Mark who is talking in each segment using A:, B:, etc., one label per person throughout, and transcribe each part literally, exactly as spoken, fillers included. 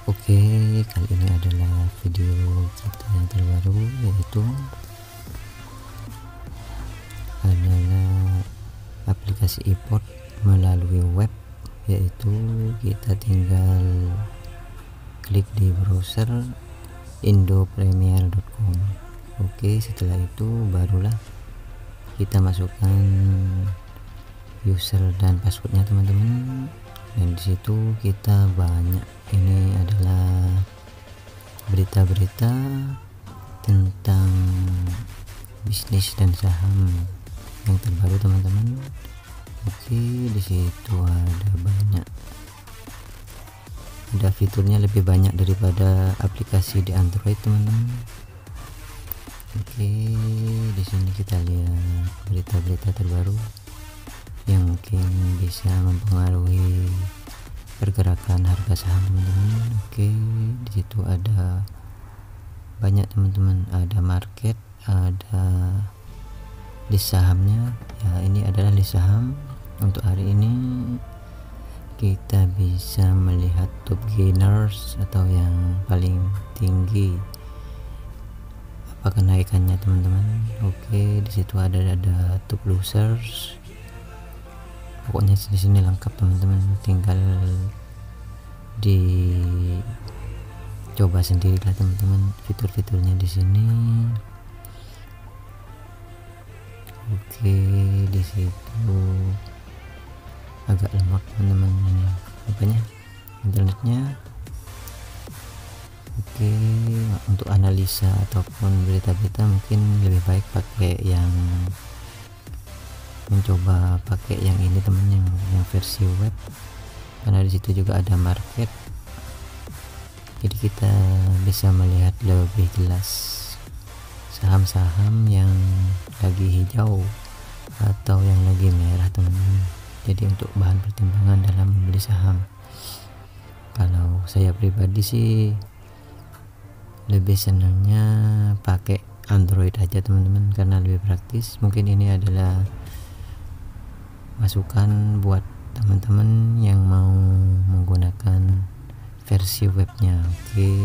A: Oke, kali ini adalah video kita yang terbaru, yaitu adalah aplikasi e-port melalui web, yaitu kita tinggal klik di browser indopremier dot com. Oke, setelah itu barulah kita masukkan user dan passwordnya teman-teman, dan disitu kita banyak, ini adalah berita-berita tentang bisnis dan saham yang terbaru teman-teman. Oke, disitu ada banyak, ada fiturnya lebih banyak daripada aplikasi di Android teman-teman. Oke, di sini kita lihat berita-berita terbaru yang mungkin bisa mempengaruhi pergerakan harga saham teman-teman. Oke, di situ ada banyak teman-teman, ada market, ada list sahamnya. Ya, ini adalah list saham untuk hari ini. Kita bisa melihat top gainers atau yang paling tinggi apa kenaikannya teman-teman. Oke, di situ ada ada top losers. Pokoknya di sini lengkap teman-teman, tinggal dicoba sendiri lah teman-teman fitur-fiturnya di sini. Oke, di situ agak lemot teman-teman ini makanya internetnya. Oke, untuk analisa ataupun berita-berita mungkin lebih baik pakai yang mencoba pakai yang ini teman, yang, yang versi web, karena di situ juga ada market, jadi kita bisa melihat lebih jelas saham-saham yang lagi hijau atau yang lagi merah teman-teman. Jadi untuk bahan pertimbangan dalam membeli saham, kalau saya pribadi sih lebih senangnya pakai Android aja teman-teman, karena lebih praktis. Mungkin ini adalah masukan buat teman-teman yang mau menggunakan versi webnya. Oke,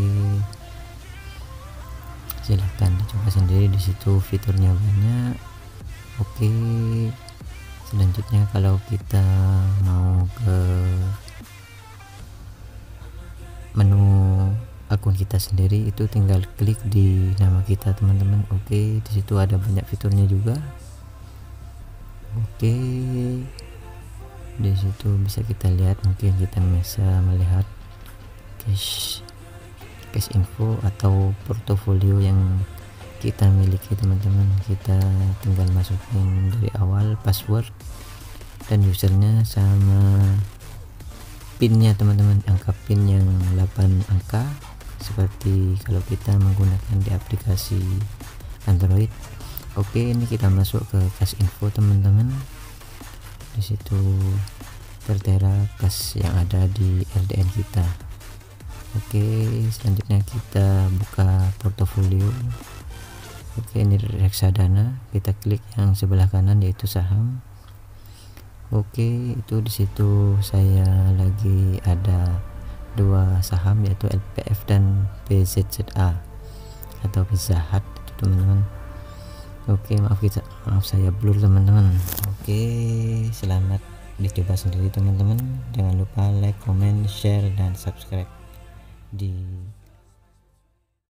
A: silahkan dicoba sendiri, di situ fiturnya banyak. Oke, selanjutnya kalau kita mau ke menu akun kita sendiri, itu tinggal klik di nama kita teman-teman. Oke, di situ ada banyak fiturnya juga. Oke, di situ bisa kita lihat, mungkin kita bisa melihat cash cash info atau portofolio yang kita miliki teman-teman. Kita tinggal masukin dari awal password dan usernya sama pinnya teman-teman, angka pin yang delapan angka seperti kalau kita menggunakan di aplikasi Android. Oke, ini kita masuk ke cash info teman-teman. Di situ tertera cash yang ada di L D N kita. Oke, selanjutnya kita buka portofolio. Oke, ini reksadana, kita klik yang sebelah kanan yaitu saham. Oke, itu di situ saya lagi ada dua saham yaitu L P F dan P Z Z A atau Pizza Hut itu teman-teman. Oke, maaf kita maaf saya blur teman-teman. Oke, selamat dicoba sendiri teman-teman. Jangan lupa like, comment, share dan subscribe di